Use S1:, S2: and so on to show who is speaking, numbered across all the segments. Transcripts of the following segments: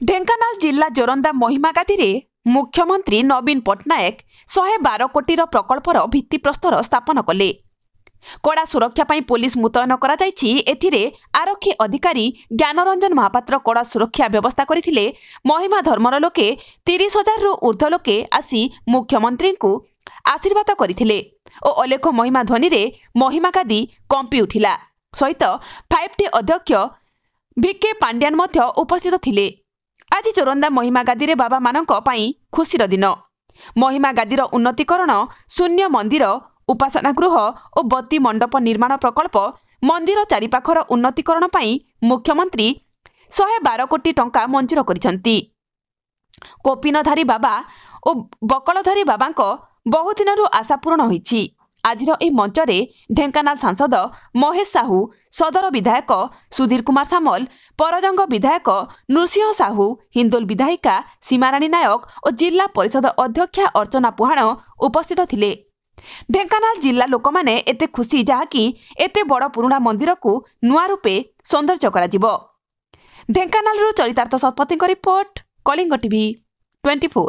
S1: ढेंकानाल जिला जोरंदा महिमागादी रे मुख्यमंत्री नवीन पट्टनायक 112 कोटीर प्रकल्पर भित्तिप्रस्तर स्थापन कले। कड़ा सुरक्षा पाई पुलिस मुतयन करा जायछि। एथिरे आरक्षी अधिकारी ज्ञानरंजन महापात्र कड़ा सुरक्षा व्यवस्था करथिले। महिमा धर्मर लोके 30,000 रु ऊर्ध्व लोके आसी मुख्यमंत्री को आशीर्वाद करथिले ओ अलेख महिमा ध्वनि रे महिमागादी कंपी उठिला। सहित 5T अध्यक्ष भिके पांड्यान मध्य उपस्थित थिले। आज जोरंदा महिमागादी रे बाबा मानक पाई खुशीर दिन। महिमागादीर उन्नतीकरण, शून्य मंदिर, उपासना गृह और बत्ती मंडप निर्माण प्रकल्प, मंदिर चारिपाखर उन्नतीकरण पाई मुख्यमंत्री 112 कोटी टंका मंजूर करिसंती। कोपिनधारी बाबा और बकलधारी बाबांक बहुदिनरु आशा पूर्ण होईछि। आजिर ए मंचरे ढेंकानाल सांसद महेश साहू, सदर विधायक सुधीर कुमार सामल, परजंग विधायक नृसिंह साहू, हिंदोल विधायिका सीमाराणी नायक और जिला परिषद अध्यक्षा अर्चना पुहाण उपस्थित थिले। ढेंकानाल जिला लोक माने एते खुशी जहाँकि एते बड़ पुराणा मंदिर को नुआ रूपे सौंदर्य करा। Dhenkanal Charitartha Satpathy report, Kalinga TV 24।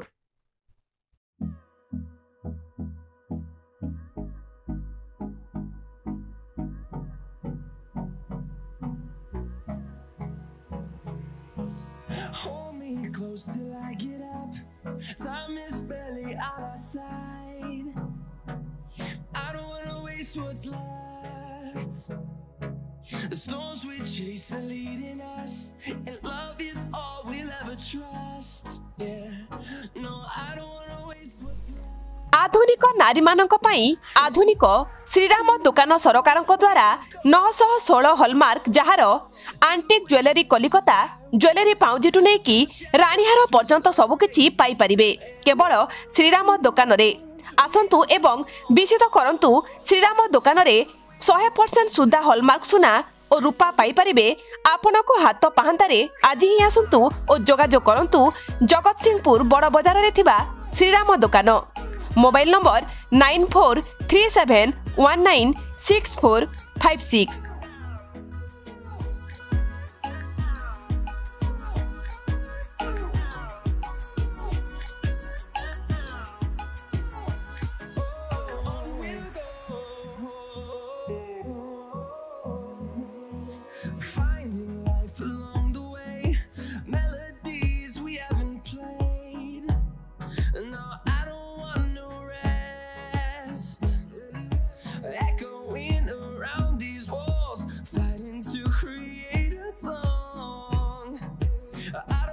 S2: Hold me close till I get up. Time is barely on our side. I don't wanna waste what's left. The storms we chase are leading us, and love is all we'll ever trust. Yeah, no, I don't wanna waste what's left.
S1: आधुनिक नारी मानक पाई आधुनिक श्रीराम दुकान सरकार द्वारा 916 hallmark जार antique jewellery Kolkata jewellery पाउजिटु नहीं कि रानीहार पर्यंत सबकिछि पाई परिबे केवल श्रीराम दुकान रे। आसंतु एवं विजित करंतु श्रीराम दुकान रे 100% सुधा हॉलमार्क सुना और रूपा पाई परिबे। आपण को हाथ पाहांतारे आज ही आसंतु और जोगाजोग करंतु जगतसिंहपुर बड़ बजार रे थिबा श्रीराम दुकान। Mobile number 9437196456।
S2: Finding life along the way, melodies we haven't played. No, I don't want no rest. Echoing around these walls, fighting to create a song. I don't